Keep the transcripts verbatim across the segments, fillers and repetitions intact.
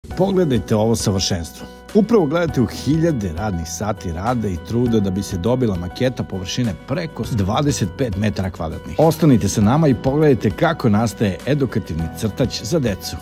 Pogledajte ovo savršenstvo. Upravo gledate u hiljade radnih sati rada i truda da bi se dobila maketa površine preko dvadeset pet metara kvadratnih. Ostanite sa nama i pogledajte kako nastaje edukativni crtač za decu.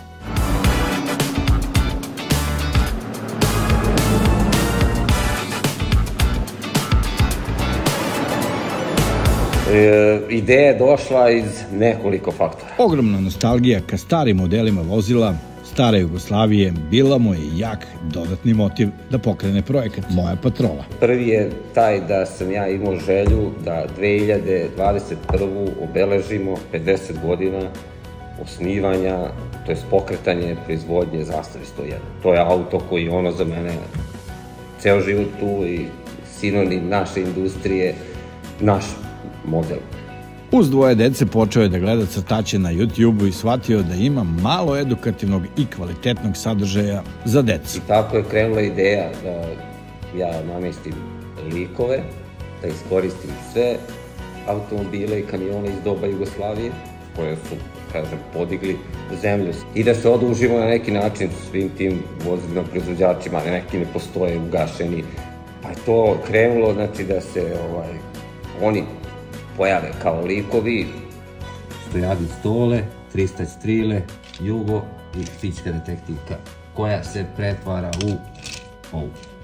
E, ideja je došla iz nekoliko faktora. Ogromna nostalgija ka starim modelima vozila stare Jugoslavije bila mu je jak dodatni motiv da pokrene projekat Moja patrola. Prvi je taj da sam ja imao želju da dve hiljade dvadeset prvu obeležimo pedeset godina osnivanja, to je pokretanje proizvodnje Zastave sto jedan. To je auto koji ono za mene ceo život tu i sinonim naše industrije, naš model. Uz dvoje dece počeo je da gleda crtače na YouTube-u i shvatio da ima malo edukativnog i kvalitetnog sadržaja za decu. I tako je krenula ideja da ja namestim likove, da iskoristim sve automobile i kamione iz doba Jugoslavije, koje su, kažem, podigli zemlju. I da se odužimo na neki način svim tim vozilima proizvođačima, neki ne postoje, ugašeni. Pa je to krenulo, znači, da se ovaj, oni pojave kao likovi. Stojadi Stole, Trista Strile, Jugo i psićka detektivka, koja se pretvara u ovu.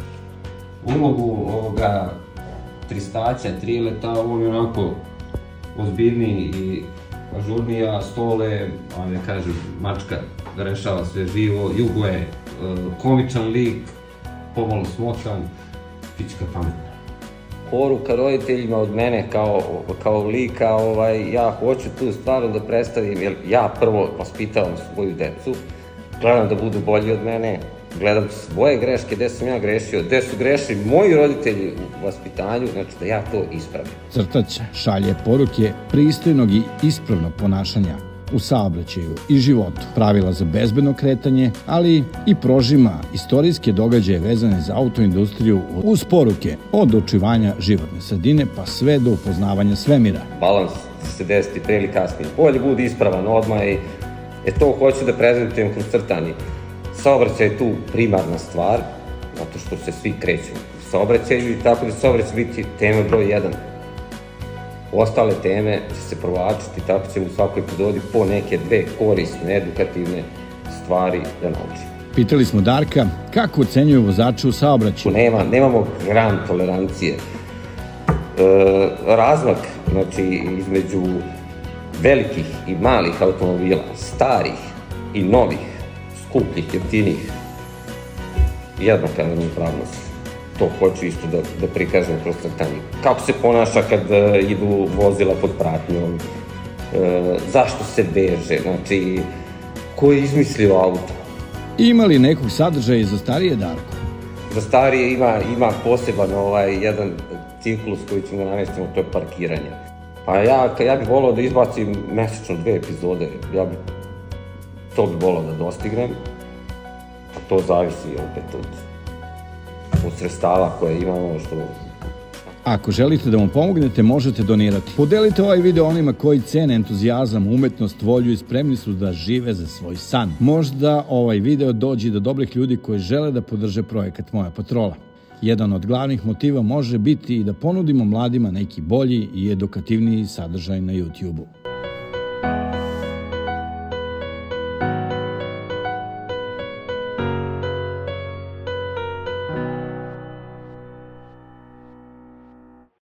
Ulogu ovoga Tristaća, Trileta, on je onako ozbiljniji i ažurniji, a Stole, on je, kažem, mačka da rešava sve živo. Jugo je komičan lik, pomalo smotan, psićka pametna. Poruka roditeljima od mene kao, kao lika, ovaj, ja hoću tu stvarno da predstavim, jer ja prvo vaspitavam svoju decu, gledam da budu bolji od mene, gledam svoje greške, gde sam ja grešio, gde su grešili moji roditelji u vaspitanju, znači da ja to ispravim. Crtač šalje poruke pristojnog i ispravnog ponašanja u saobraćaju i životu, pravila za bezbedno kretanje, ali i prožima istorijske događaje vezane za autoindustriju uz poruke od očuvanja životne sredine pa sve do upoznavanja svemira. Balans se desiti pre ili kasnije. Bolje budi ispravan odmah i e, to hoću da prezentujem kroz crtanje. Saobraćaj je tu primarna stvar, zato što se svi kreću u saobraćaju i tako da saobraćaj biti tema broj jedan. Ostale teme će se provlačiti, tako ćemo u svakoj epizodi po neke dve korisne, edukativne stvari da naučimo. Pitali smo Darka kako ocenjuje vozače u saobraćaju. Nema, nemamo gran tolerancije. E, razmak, znači, između velikih i malih automobila, starih i novih, skupljih, jeftinih, jednaka ravnopravnost. To hoću isto da, da prikažem kroz crtanje. Kako se ponaša kad uh, idu vozila pod pratnjom, uh, zašto se beže, znači, ko je izmislio auto. Ima li nekog sadržaja za starije, Darko? Za starije ima, ima poseban ovaj, jedan ciklus koji ćemo da namestimo, to je parkiranje. Pa ja, ja bih volao da izbacim mesečno dve epizode, ja bi, to bih volao da dostignem, a to zavisi opet od od sredstava koje imamo što... Ako želite da mu pomognete, možete donirati. Podelite ovaj video onima koji cene entuzijazam, umetnost, volju i spremni su da žive za svoj san. Možda ovaj video dođe do dobrih ljudi koji žele da podrže projekat Moja patrola. Jedan od glavnih motiva može biti i da ponudimo mladima neki bolji i edukativniji sadržaj na YouTube-u.